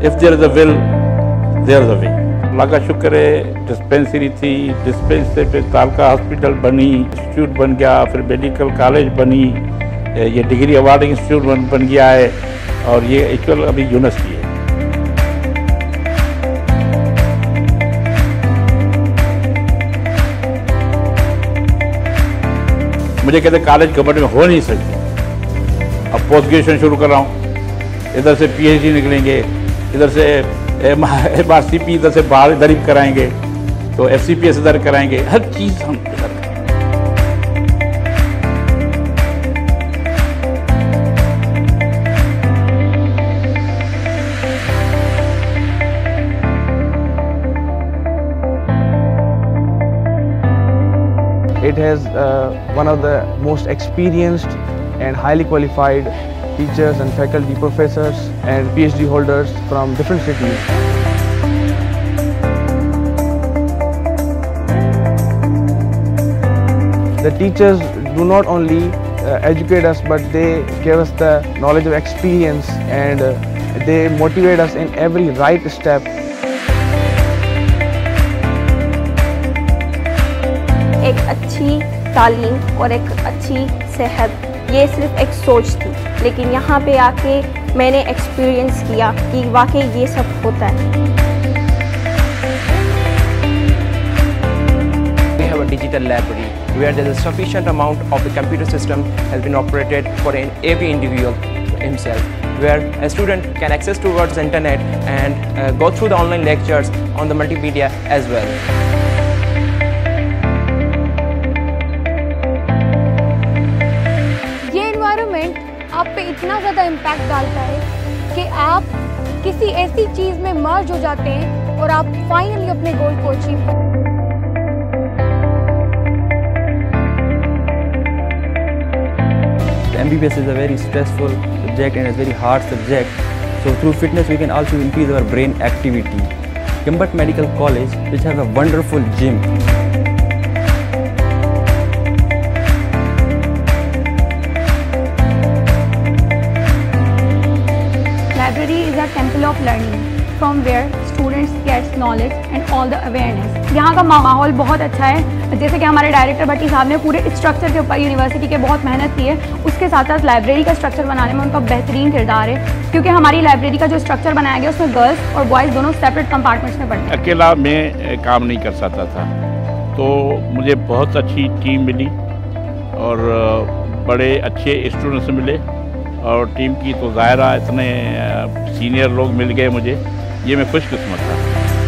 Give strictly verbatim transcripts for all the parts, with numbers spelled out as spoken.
If there is a will there is a way. अल्लाह का शुक्र है, डिस्पेंसरी थी, डिस्पेंसरी पे तालका हॉस्पिटल बनी, इंस्टीट्यूट बन गया, फिर मेडिकल कॉलेज बनी, ये डिग्री अवार्डिंग इंस्टीट्यूट बन, बन गया है और ये एक्चुअल अभी यूनिवर्सिटी है। मुझे कहते कॉलेज गवर्नमेंट में हो नहीं सकती। अब पोस्ट ग्रेजुएशन शुरू कर रहा हूँ, इधर से पीएचडी निकलेंगे, इधर से एम आर सी पी इधर से बाहर इधर ही कराएंगे, तो एफ सी पी एस इधर कराएंगे, हर चीज़ हम इधर। It has uh, one of the most experienced and highly qualified teachers and faculty, professors and PhD holders from different cities. The teachers do not only uh, educate us, but they give us the knowledge of experience and uh, they motivate us in every right step. एक अच्छी तालीम और एक अच्छी सेहत, ये सिर्फ एक सोच थी, लेकिन यहाँ पे आके मैंने एक्सपीरियंस किया कि वाकई ये सब होता है। We have a digital library where there is a sufficient amount of the computer system has been operated for an every individual himself, where a student can access towards the internet and uh, go through the online lectures on the multimedia as well. आप पे इतना ज़्यादा impact डालता है कि आप किसी ऐसी चीज़ में मर्ज हो जाते हैं और आप फाइनली अपने गोल को अचीव करते हैं। M B B S is a very stressful subject and a very hard subject. So through fitness we can also increase our brain activity. Gambut Medical College, which has a wonderful gym. Library is a temple of learning from where students get knowledge and all the awareness. यहाँ का माहौल बहुत अच्छा है। जैसे कि हमारे director भट्टी साहब ने पूरे स्ट्रक्चर के ऊपर यूनिवर्सिटी के बहुत मेहनत की है, उसके साथ साथ लाइब्रेरी का स्ट्रक्चर बनाने में उनका बेहतरीन किरदार है, क्योंकि हमारी लाइब्रेरी का जो स्ट्रक्चर बनाया गया उसमें गर्ल्स और बॉयज़ दोनों सेपरेट कंपार्टमेंट्स में पढ़ते हैं। अकेला मैं काम नहीं कर सकता था, तो मुझे बहुत अच्छी टीम मिली और बड़े अच्छे स्टूडेंट्स मिले और टीम की तो ज़ाहिरा इतने सीनियर लोग मिल गए मुझे, ये मैं खुशकिस्मत था।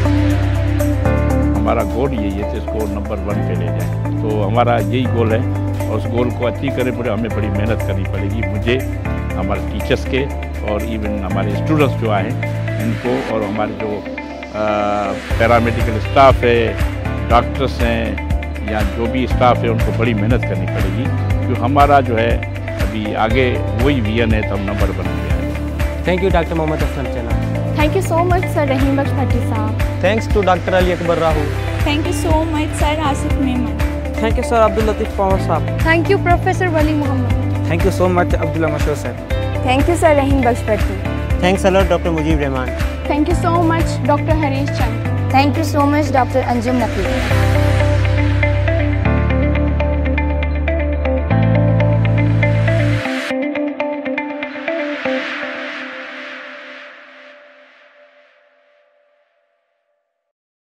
हमारा गोल यही है कि इसको नंबर वन पे ले जाए, तो हमारा यही गोल है और उस गोल को अचीव करने पड़े हमें बड़ी मेहनत करनी पड़ेगी, मुझे, हमारे टीचर्स के और इवन हमारे स्टूडेंट्स जो आए इनको, और हमारे जो पैरामेडिकल स्टाफ है, डॉक्टर्स हैं या जो भी स्टाफ है, उनको बड़ी मेहनत करनी पड़ेगी, क्योंकि हमारा जो है अभी आगे वही विजन है, तब नंबर बन गया है। Thank you Doctor Mohammad Aslam Chana. Thank you so much Sir Rahim Baksh Bhatti साहब. Thanks to Doctor Ali Akbar Rahu. Thank you so much Sir Asif Mehman. Thank you Sir Abdul Latif Pawar Saab. Thank you Professor Wali Muhammad. Thank you so much Abdullah Mashur sir. Thank you Sir Rahim Baksh Bhatti. Thanks a lot Doctor Mujib Rahman. Thank you so much Doctor Harish Chand. Thank you so much Doctor Anjum Naqvi.